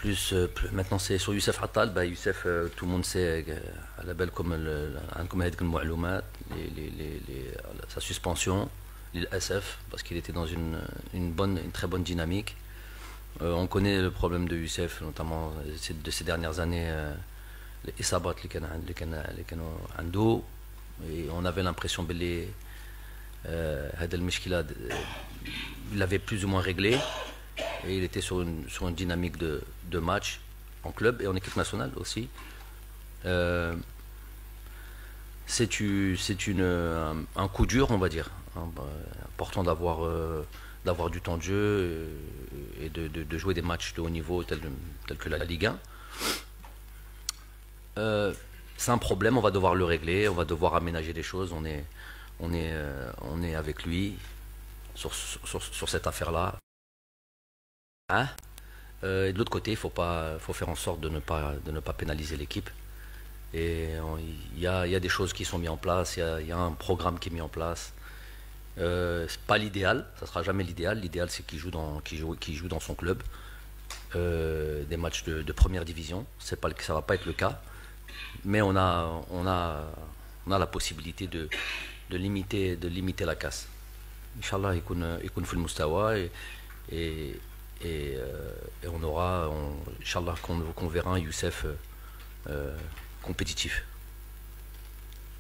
Maintenant c'est sur Youssef Attal. Bah, Youssef, tout le monde sait à la belle comme sa suspension, l'SF, parce qu'il était dans une très bonne dynamique. On connaît le problème de Youssef, notamment de ces dernières années, les isabat اللي كانوا عنده. Et on avait l'impression que هذا المشكلة il l'avait plus ou moins réglé et il était sur une dynamique de match en club et en équipe nationale aussi. Un coup dur, on va dire. Important d'avoir du temps de jeu et de jouer des matchs de haut niveau tels que la Ligue 1. C'est un problème, on va devoir le régler, on va devoir aménager des choses. On est avec lui sur cette affaire-là. Hein, et de l'autre côté, faut faire en sorte de ne pas pénaliser l'équipe. Et il y a des choses qui sont mises en place, il y a un programme qui est mis en place. C'est pas l'idéal, ça sera jamais l'idéal. L'idéal, c'est qu'il joue dans son club des matchs de première division. Ça va pas être le cas, mais on a la possibilité de limiter la casse. Inch'Allah, يكون في المستوى et on aura, Inch'Allah, qu'on verra un Youssef compétitif.